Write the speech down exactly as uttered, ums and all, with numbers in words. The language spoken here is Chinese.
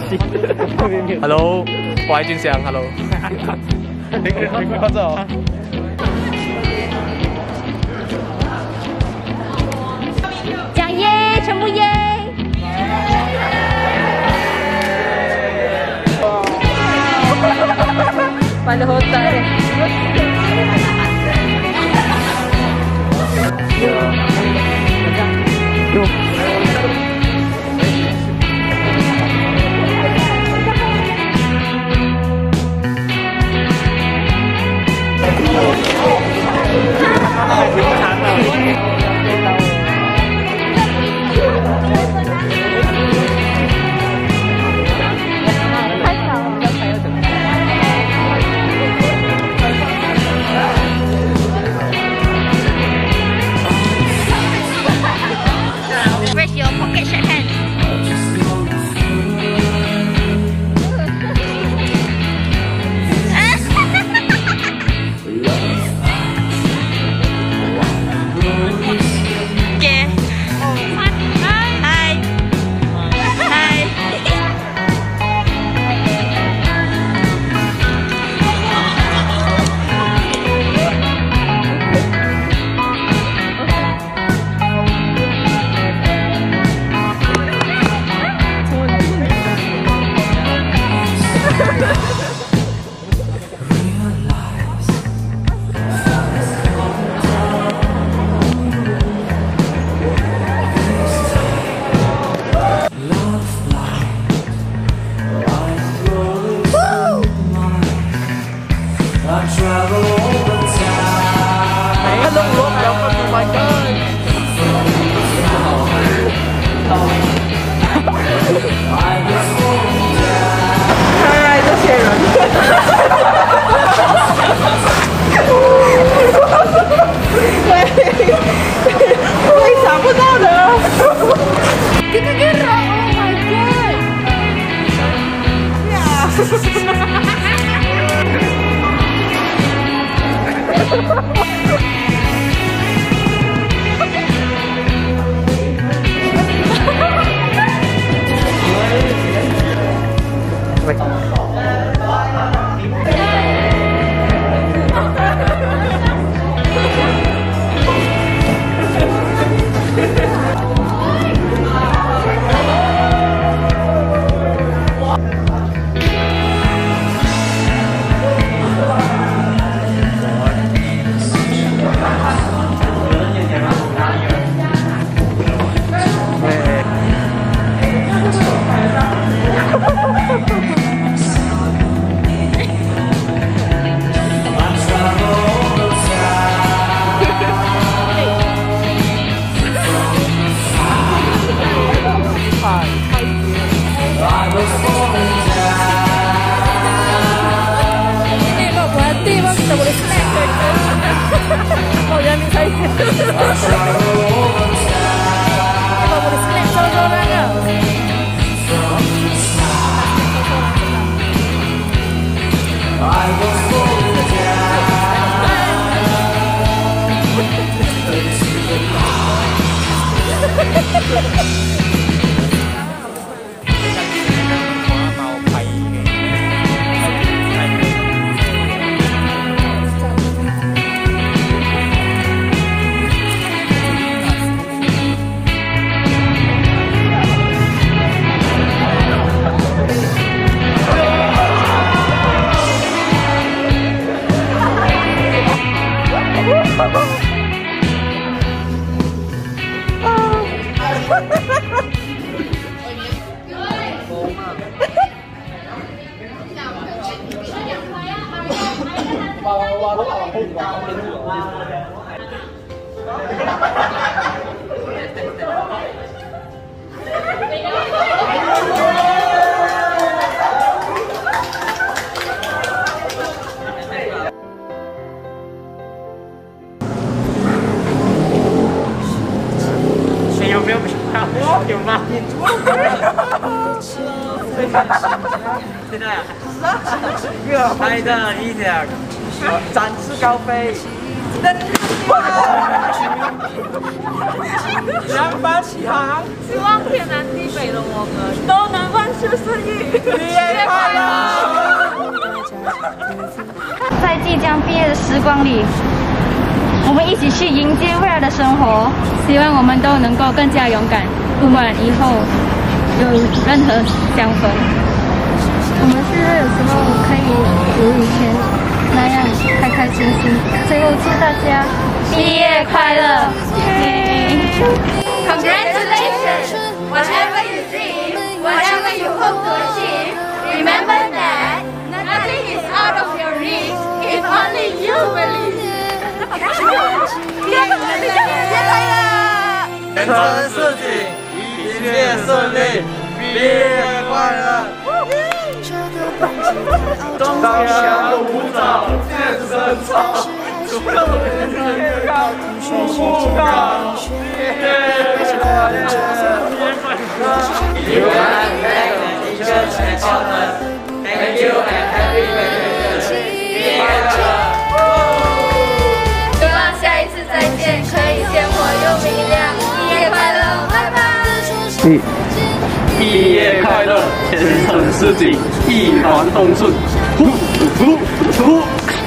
Hello， 我爱俊祥 ，Hello。你你你拍照啊？ 讲耶，全部耶！Pada hotel. Yo. Where's your pocket shake hand? Okay. Hi. Hi. Hello, welcome to my God. Alright， 这些人。我会想不到的。这个个人 ，Oh my God！ 呀！Kita boleh snack oh jangan minta saya kita boleh snack seorang-seorang ya 有没有有吗？现在啊，拍的理想，展翅高飞。 扬帆起航，希望天南地北的我们都能万事顺意，毕业快乐！ 在即将毕业的时光里，我们一起去迎接未来的生活。希望我们都能够更加勇敢，不管以后有任何相逢，我们是有时候可以如以前那样开开心心。最后祝大家毕业快乐 ！Congratulations! Whatever you dream, whatever you hope to achieve, remember that nothing is out of your reach if only you believe. 毕业快乐！ 前程似锦，一切顺利，毕业快乐！当下舞蹈，健身操，祝你健康，舞蹈，毕业快乐！You are thank teachers and partners. Thank you and happy graduation. 毕业快乐！ 希望下一次再见可以鲜活又明亮。毕业快乐，拜拜。 毕毕业快乐，前程似锦，一帆风顺。呼呼呼！